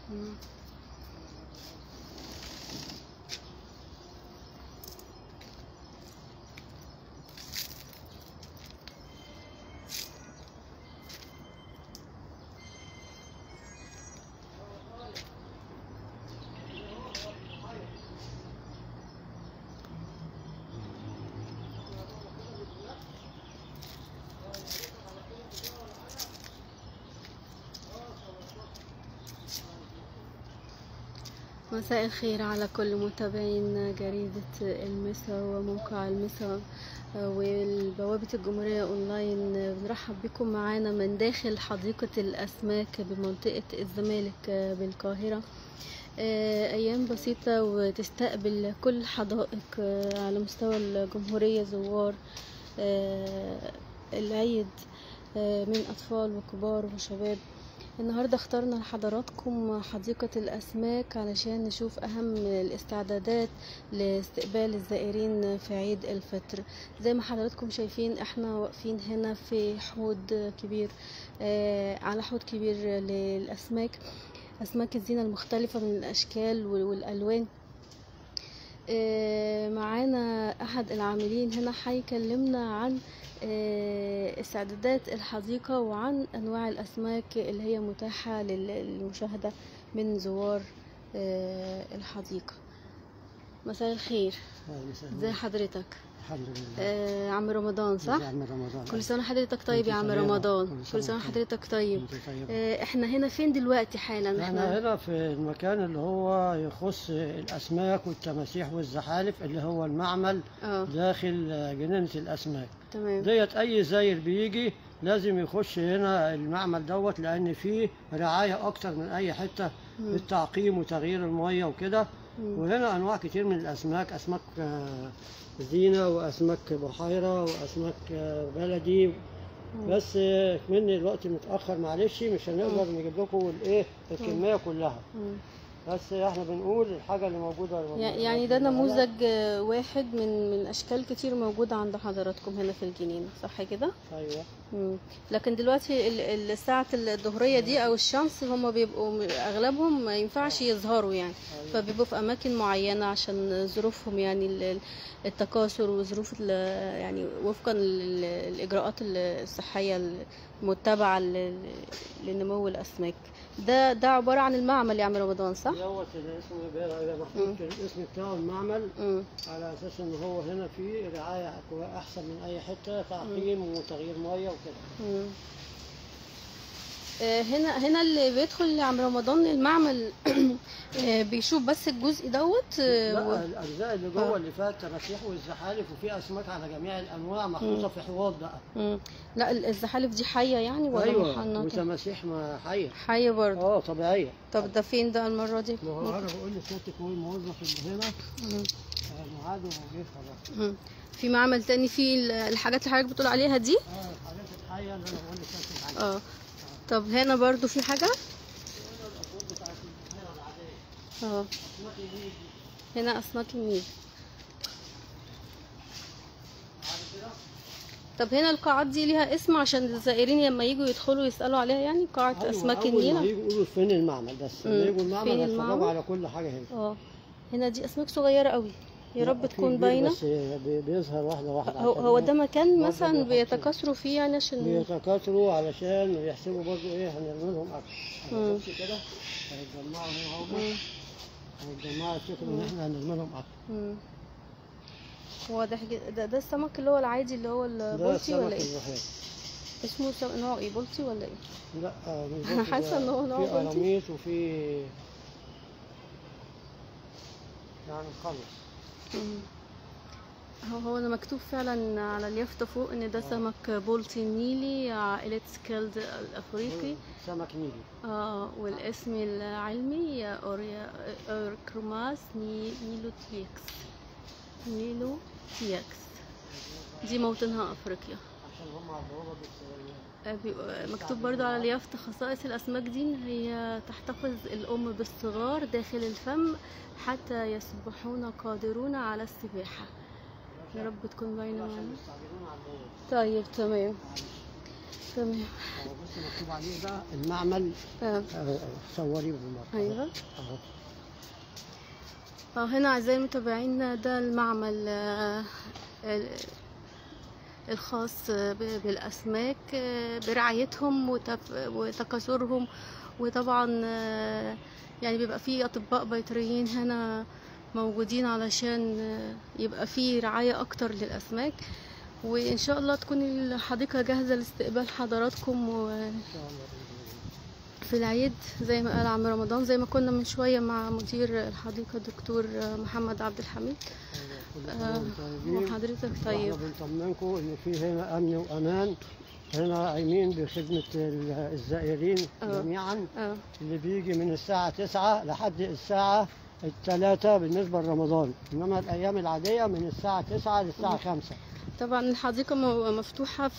مم. مساء الخير على كل متابعين جريدة المسا وموقع المسا والبوابة الجمهورية أونلاين. بنرحب بكم معانا من داخل حديقة الأسماك بمنطقة الزمالك بالقاهرة. أيام بسيطة وتستقبل كل الحدائق على مستوى الجمهورية زوار العيد من أطفال وكبار وشباب. النهاردة اخترنا لحضراتكم حديقة الأسماك علشان نشوف أهم الاستعدادات لاستقبال الزائرين في عيد الفطر. زي ما حضراتكم شايفين احنا واقفين هنا في حوض كبير، على حوض كبير للأسماك، أسماك الزينة المختلفة من الأشكال والألوان. معانا أحد العاملين هنا هيكلمنا عن استعدادات الحديقة وعن أنواع الأسماك اللي هي متاحة للمشاهدة من زوار الحديقة. مساء الخير، ازي حضرتك؟ الحمد لله. عم رمضان صح؟ عم رمضان. كل سنة حضرتك طيب يا عم رمضان. كل سنة حضرتك طيب. احنا هنا فين دلوقتي حالا؟ احنا هنا في المكان اللي هو يخص الأسماك والتماسيح والزحالف، اللي هو المعمل داخل جنينة الأسماك. تمام. ديت أي زاير بيجي لازم يخش هنا المعمل دوت، لأن فيه رعاية أكتر من أي حتة للتعقيم وتغيير المية وكده. وهنا أنواع كتير من الأسماك، أسماك زينة وأسماك بحيرة وأسماك بلدي. بس مني الوقت متأخر معلش، مش هنقدر نجيب لكم الكمية كلها. بس احنا بنقول الحاجة اللي موجودة يعني ده نموذج واحد من أشكال كتير موجودة عند حضراتكم هنا في الجنينة، صح كده؟ أيوة. لكن دلوقتي الساعة الظهرية دي أو الشمس هم بيبقوا أغلبهم ما ينفعش يظهروا يعني. أيوة. فبيبقوا في أماكن معينة عشان ظروفهم، يعني التكاثر وظروف يعني وفقا للإجراءات الصحية المتبعة لنمو الأسماك. ده عبارة عن المعمل يا عم رمضان صح؟ دوت الاسم محطوط الاسم بتاعه المعمل، على اساس ان هو هنا فيه رعاية احسن من اي حتة، تعقيم وتغيير مية وكده. هنا اللي بيدخل يا عم رمضان المعمل بيشوف بس الجزء دوت. لا الاجزاء اللي جوه اللي فيها التماسيح والزحالف، وفي اسماك على جميع الانواع محطوطه في حواض بقى. لا الزحالف دي حيه يعني ولا أيوة. محنطه؟ وتماسيح حيه برضه. طبيعيه. طب ده فين ده المره دي؟ ما هو انا بقول لسيادتك هو الموظف اللي هنا ميعاده وجه خلاص. في معمل تاني فيه الحاجات اللي حضرتك بتقول عليها دي؟ الحاجات الحيه اللي انا بقول لسيادتك عليها. طب هنا برضو في حاجة؟ هنا أسماك النيل. طب هنا القاعات دي ليها اسم عشان الزائرين لما يجوا يدخلوا يسألوا عليها، يعني قاعة أسماك النيل؟ أول ما يجوا يقولوا فين المعمل، بس لما يجوا المعمل هيتفرجوا على كل حاجة هنا. هنا دي أسماك صغيرة قوي، يا رب تكون باينه. بس بيظهر واحده واحده. هو ده مكان مثلا بيتكاثروا فيه يعني، عشان بيتكاثروا علشان يحسبوا برضو هنرمي لهم اكل. بص كده هيتجمعوا هنا اهو، هيتجمعوا يفتكروا ان احنا هنرمي لهم اكل. واضح ده السمك اللي هو العادي اللي هو البلطي ولا ايه؟ اسمه نوع ايه، بلطي ولا ايه؟ لا مش انا حاسه ان هو نوع بلطي. في قراميط وفي يعني خلص. هو انا مكتوب فعلا على اليافطه فوق ان ده سمك بولتي نيلي عائله سكيلد الافريقي، سمك نيلي. والاسم العلمي اوركروماس نيلوتياكس. دي موطنها افريقيا. عشان هم مكتوب برضو على اليافطه خصائص الاسماك دي ان هي تحتفظ الام بالصغار داخل الفم حتى يصبحون قادرون على السباحه. يا رب تكون باينه معانا. طيب تمام. تمام. بص مكتوب عليه ده المعمل. صوريه بالمره. ايوه اهو. هنا اعزائي المتابعين ده المعمل الخاص بالاسماك، برعايتهم وتكاثرهم، وطبعا يعني بيبقى فيه اطباء بيطريين هنا موجودين علشان يبقى فيه رعاية اكتر للاسماك، وان شاء الله تكون الحديقة جاهزة لاستقبال حضراتكم في العيد زي ما قال عم رمضان، زي ما كنا من شوية مع مدير الحديقة الدكتور محمد عبد الحميد. وحضرتك طيب. احنا بنطمنكم ان في هنا امن وامان، هنا قايمين بخدمة الزائرين جميعا. اللي بيجي من الساعة 9 لحد الساعة 3 بالنسبة لرمضان، انما الايام العادية من الساعة 9 للساعة 5. طبعا الحديقة مفتوحة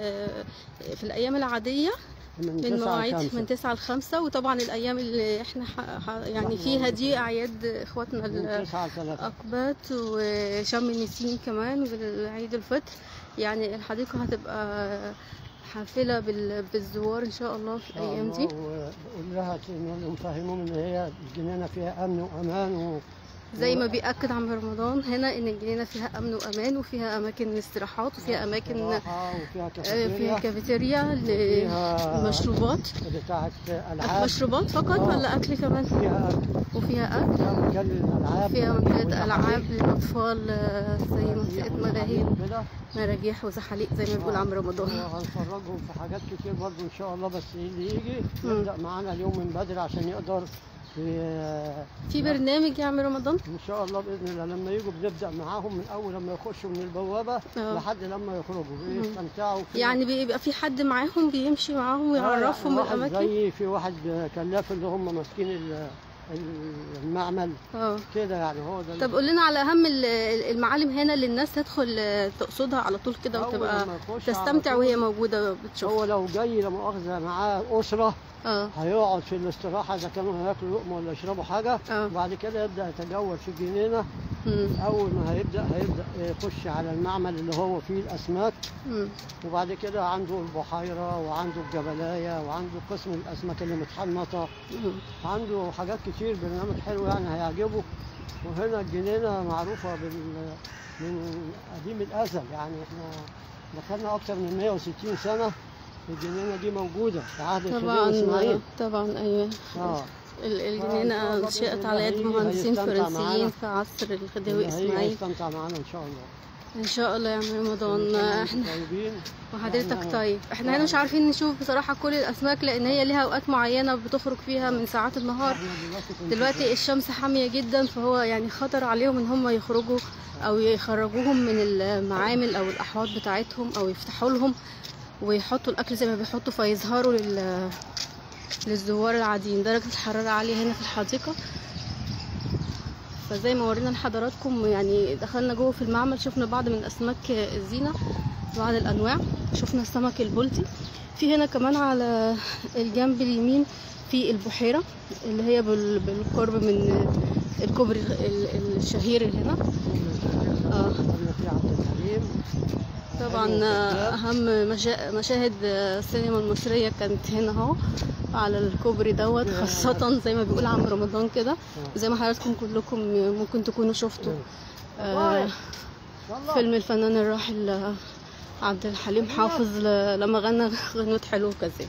في الايام العادية من مواعيد من 9 ل 5، وطبعا الايام اللي احنا يعني فيها دي اعياد اخواتنا الاقباط وشم النسيم كمان والعيد الفطر، يعني الحديقه هتبقى حافله بالزوار ان شاء الله في الايام دي. وقول لها نفهمهم ان هي الجنينه فيها امن وامان، زي ما بيأكد عم رمضان هنا ان الجنينه فيها امن وامان، وفيها اماكن استراحات، وفيها اماكن فيها كافيتيريا للمشروبات بتاعت العاب. مشروبات فقط ولا اكل كمان؟ فيها اكل وفيها اكل، فيها منطقه العاب للاطفال زي منطقه مراجيح وزحاليق زي ما بيقول عم رمضان. هنفرجهم في حاجات كتير برضه ان شاء الله، بس اللي يجي يبدا معانا اليوم من بدري عشان يقدر في برنامج يا عم رمضان ان شاء الله باذن الله. لما يجوا بنبدا معاهم من اول لما يخشوا من البوابه لحد لما يخرجوا بيستمتعوا. يعني بيبقى في حد معاهم بيمشي معاهم ويعرفهم الاماكن؟ زي في واحد كلاف اللي هم ماسكين المعمل كده يعني، هو ده. طب قول لنا على اهم المعالم هنا اللي الناس تدخل تقصدها على طول كده وتبقى تستمتع وهي موجوده بتشوف. هو لو جاي لا مؤاخذه معاه اسره هيقعد في الاستراحه اذا كانوا هياكلوا لقمه ولا يشربوا حاجه، وبعد كده يبدا يتجول في الجنينه. اول ما هيبدا يخش على المعمل اللي هو فيه الاسماك، وبعد كده عنده البحيره وعنده الجبلايه وعنده قسم الاسماك اللي متحنطه، عنده حاجات كتير. برنامج حلو يعني هيعجبه. وهنا الجنينه معروفه من قديم الازل، يعني احنا دخلنا اكتر من 160 سنه الجنينه دي موجوده في عهد الخديوي اسماعيل. طبعا ايوه. الجنينه انشئت على يد مهندسين فرنسيين في عصر الخديوي اسماعيل. هيستمتع معانا ان شاء الله. ان شاء الله يا عم رمضان. احنا وحضرتك طيب. احنا هنا مش عارفين نشوف بصراحه كل الاسماك، لان هي ليها اوقات معينه بتخرج فيها من ساعات النهار. دلوقتي الشمس حاميه جدا، فهو يعني خطر عليهم ان هم يخرجوا او يخرجوهم من المعامل او الاحواض بتاعتهم، او يفتحوا لهم ويحطوا الاكل زي ما بيحطوا فيظهروا للزوار العاديين. درجه الحراره عاليه هنا في الحديقه، فزي ما ورينا لحضراتكم يعني دخلنا جوه في المعمل، شفنا بعض من اسماك الزينه، بعض الانواع، شفنا السمك البلطي. في هنا كمان على الجنب اليمين في البحيره اللي هي بالقرب من الكوبري الشهير هنا. طبعا اهم مشاهد السينما المصريه كانت هنا اهو على الكوبري دوت، خاصه زي ما بيقول عم رمضان كده، زي ما حضراتكم كلكم ممكن تكونوا شفتوا فيلم الفنان الراحل عبد الحليم حافظ لما غنى غنوة حلو كذا.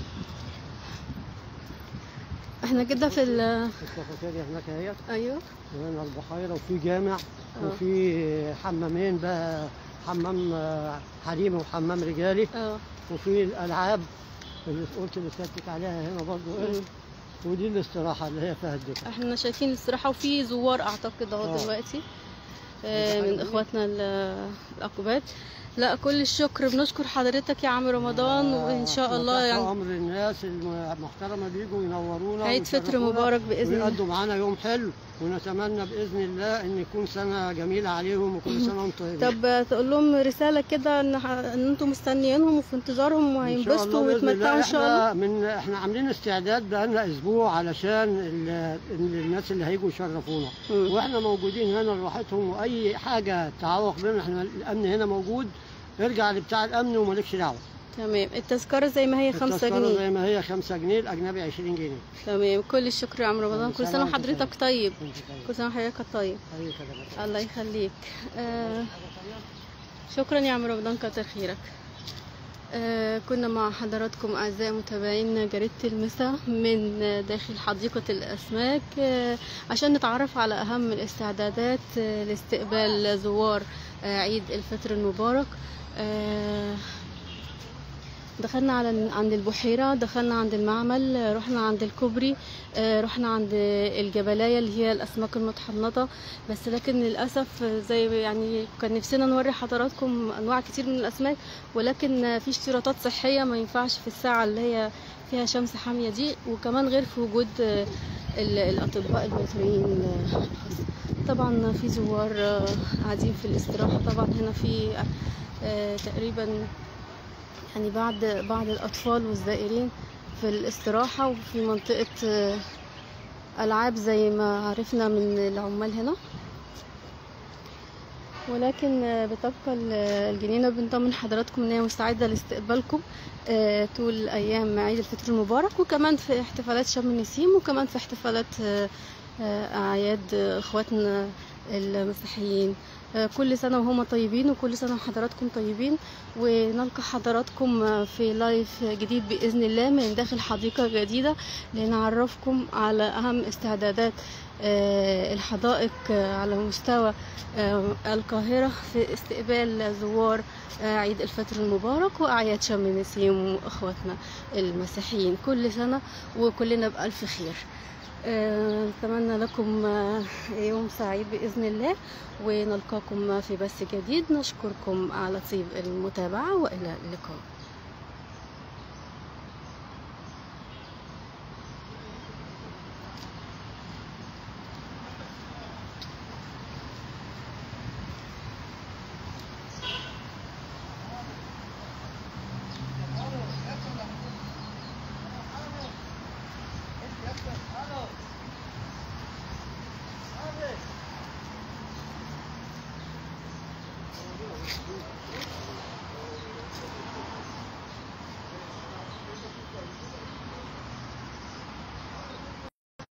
احنا كده في الكافيتيريا هناك اهيت. ايوه. وهنا البحيره، وفي جامع، وفي حمامين بقى، حمام حريمي وحمام رجالي، وفي الالعاب اللي قلت اللي سالتك عليها هنا برضه. ودي الاستراحه اللي هي فيها الدكه. احنا شايفين الاستراحه، وفي زوار اعتقد اهو دلوقتي من اخواتنا الاقباط. لا كل الشكر، بنشكر حضرتك يا عم رمضان، وان شاء الله يعني امر الناس المحترمه بيجوا ينورونا عيد فطر مبارك باذن الله، ويقضوا معانا يوم حلو، ونتمنى باذن الله ان يكون سنه جميله عليهم وكل سنه وانتم طيبين. طب تقول لهم رساله كده ان انتم مستنيينهم وفي انتظارهم وهينبسطوا ويتمتعوا ان شاء الله. احنا عاملين استعداد بقالنا اسبوع علشان الناس اللي هيجوا يشرفونا، واحنا موجودين هنا لراحتهم، واي حاجه تعوق بينا احنا الامن هنا موجود. ارجع لبتاع الامن ومالكش دعوه. تمام. التذكرة زي ما هي 5 التذكرة جنيه. زي ما هي 5 جنيه، الأجنبي 20 جنيه. تمام. كل الشكر يا عم رمضان، كل سنة وحضرتك طيب. أنت طيب. كل سنة وحضرتك طيب. أيوة كده. الله يخليك. شكرا يا عم رمضان، كتر خيرك. كنا مع حضراتكم أعزائي متابعين جريدة المسا من داخل حديقة الأسماك، عشان نتعرف على أهم الاستعدادات لاستقبال زوار عيد الفطر المبارك. دخلنا عند البحيرة، دخلنا عند المعمل، رحنا عند الكوبري، رحنا عند الجبلاية اللي هي الأسماك المتحنطة. بس لكن للأسف زي يعني كان نفسنا نوري حضراتكم أنواع كتير من الأسماك، ولكن في اشتراطات صحية ما ينفعش في الساعة اللي هي فيها شمس حامية دي، وكمان غير في وجود الأطباء البيطريين. طبعا في زوار قاعدين في الاستراحة. طبعا هنا في تقريبا يعني بعض الأطفال والزائرين في الاستراحة، وفي منطقة ألعاب زي ما عرفنا من العمال هنا. ولكن بتبقى الجنينة بنطمن حضراتكم ان هي مستعدة لاستقبالكم طول أيام عيد الفطر المبارك، وكمان في احتفالات شم النسيم، وكمان في احتفالات أعياد إخواتنا المسيحيين. كل سنة وهم طيبين، وكل سنة وحضراتكم طيبين. ونلقى حضراتكم في لايف جديد بإذن الله من داخل حديقة جديدة لنعرفكم على أهم استعدادات الحدائق على مستوى القاهرة في استقبال زوار عيد الفطر المبارك وأعياد شم النسيم وإخواتنا المسيحيين. كل سنة وكلنا بألف خير. نتمنى لكم يوم سعيد بإذن الله، ونلقاكم في بث جديد. نشكركم على طيب المتابعة، وإلى اللقاء.